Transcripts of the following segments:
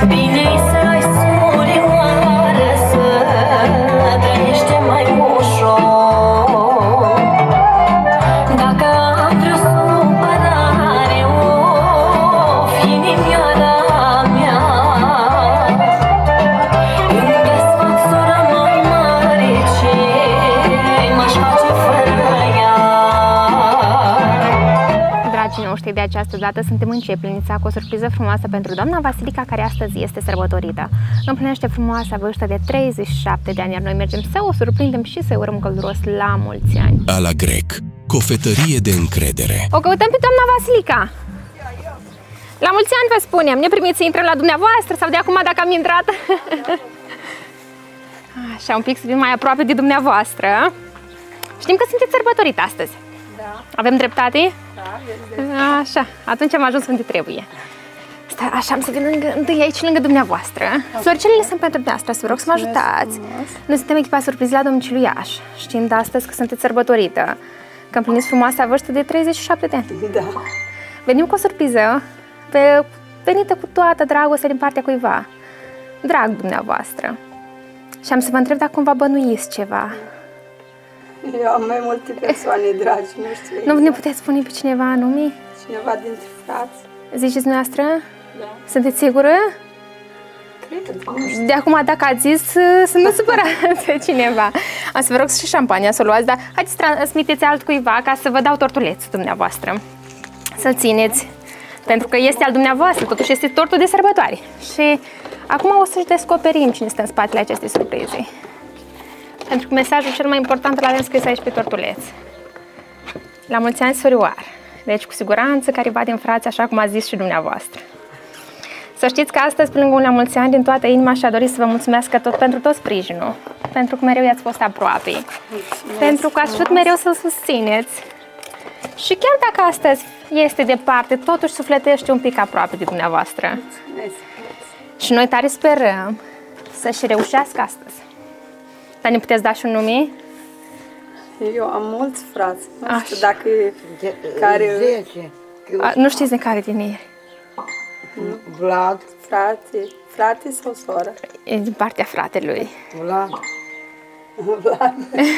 Bine-i să ai surioară, să trăiește mai ușor. Dacă am vreo supărare, of, inimioara mea, îmi desfac sora mai mare, ce m-aș face fără ea. Dragii noștri, de această dată suntem în Ceplinița cu o surpriză frumoasă pentru doamna Vasilica, care astăzi este sărbătorită. Împlinește frumoasa vârstă de 37 de ani, iar noi mergem să o surprindem și să-i urăm călduros la mulți ani. Ala Grec, cofetărie de încredere. O căutăm pe doamna Vasilica. La mulți ani vă spunem, ne primiți să intrăm la dumneavoastră sau de acum dacă am intrat? Așa, un pic să fim mai aproape de dumneavoastră. Știm că sunteți sărbătorit astăzi. Da. Avem dreptate? Da, Așa, atunci am ajuns unde trebuie. Stai, așa, am să vin întâi aici lângă dumneavoastră. Floricelele sunt pentru dumneavoastră, să vă rog să mă ajutați. Noi suntem echipa surpriză la domiciliaș, știind astăzi că sunteți sărbătorită, că împliniți frumoasa vârstă de 37 de ani. Da. Venim cu o surpriză, venită cu toată dragostea din partea cuiva, drag dumneavoastră. Și am să vă întreb dacă cumva bănuiți ceva. Eu am mai multe persoane dragi, nu știu. Nu ne puteți spune pe cineva anume? Cineva dintre frați? Ziceți dumneavoastră? Da. Sunteți sigură? Cred, nu știu. De acum, dacă ați zis, să nu supărați cineva. Am să vă rog și șampania să o luați, dar haideți transmiteți altcuiva ca să vă dau tortuleț dumneavoastră. Să-l țineți, pentru că este al dumneavoastră, totuși este tortul de sărbătoare. Și acum o să-și descoperim cine stă în spatele acestei surprize. Pentru că mesajul cel mai important îl avem scris aici pe tortuleț. La mulți ani, surioară. Deci, cu siguranță, careva din frați, așa cum a zis și dumneavoastră. Să știți că astăzi, pe lângă un la mulți ani, din toată inima și-a dorit să vă mulțumesc pentru tot sprijinul. Pentru că mereu i-ați fost aproape. Mulțumesc Pentru că ați știut mereu să-l susțineți. Și chiar dacă astăzi este departe, totuși sufletește un pic aproape de dumneavoastră. Mulțumesc. Și noi tare sperăm să-și reușească astăzi. Dar ne puteți da și un nume? Eu am mulți frați, nu Așa. știu dacă care... 10. Nu știți de care din ei? Vlad. Frate sau soră? E din partea fratelui. Vlad. Vlad.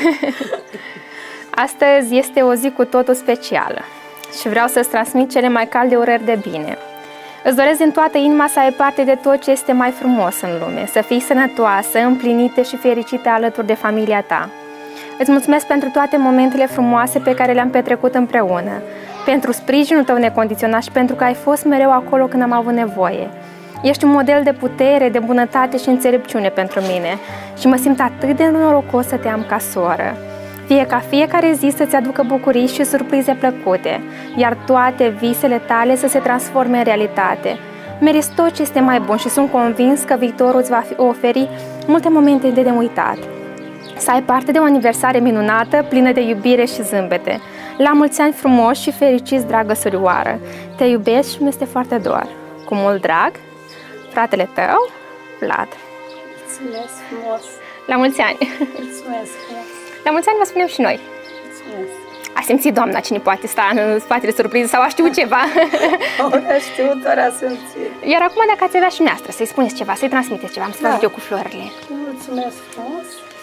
Astăzi este o zi cu totul specială și vreau să-ți transmit cele mai calde urări de bine. Îți doresc din toată inima să ai parte de tot ce este mai frumos în lume, să fii sănătoasă, împlinită și fericită alături de familia ta. Îți mulțumesc pentru toate momentele frumoase pe care le-am petrecut împreună, pentru sprijinul tău necondiționat și pentru că ai fost mereu acolo când am avut nevoie. Ești un model de putere, de bunătate și înțelepciune pentru mine și mă simt atât de norocos să te am ca soră. Fie ca fiecare zi să-ți aducă bucurii și surprize plăcute, iar toate visele tale să se transforme în realitate. Meriți tot ce este mai bun și sunt convins că viitorul îți va oferi multe momente de neuitat. Să ai parte de o aniversare minunată, plină de iubire și zâmbete. La mulți ani frumoși și fericiți, dragă surioară. Te iubesc și mi-este foarte dor. Cu mult drag, fratele tău, Vlad. Mulțumesc frumos. La mulți ani! Mulțumesc frumos. La mulți ani vă spunem și noi. Mulțumesc. A simțit doamna cine poate sta în spatele surpriză sau a știut ceva. Ori a știut, ori a simțit. Iar acum, dacă ați avea și noastră, să-i spuneți ceva, să-i transmiteți ceva, am să vă ajut eu cu florile. Mulțumesc frumos.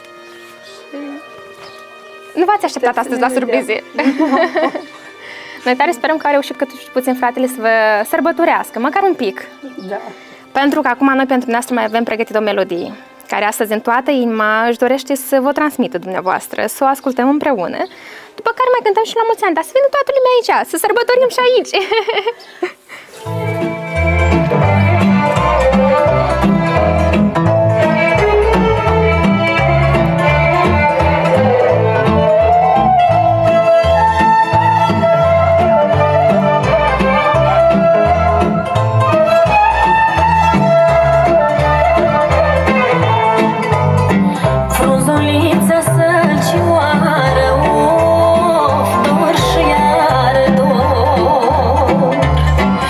Nu v-ați așteptat astăzi la surprize. Noi tare sperăm că a reușit cât și puțin fratele să vă sărbătorească, măcar un pic. Da. Pentru că acum noi pentru noastră mai avem pregătit o melodie, care astăzi în toată inima își dorește să vă transmită dumneavoastră, să o ascultăm împreună, după care mai cântăm și la mulți ani, dar să vină toată lumea aici, să sărbătorim și aici. Frunzuliță sălcioară, of, dor și iar dor.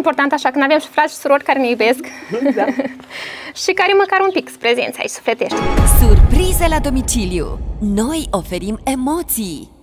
important așa când avem și frați și surori care ne iubesc. Da. Și care măcar un pic sunt prezenți aici sufletești. Surprize la domiciliu. Noi oferim emoții.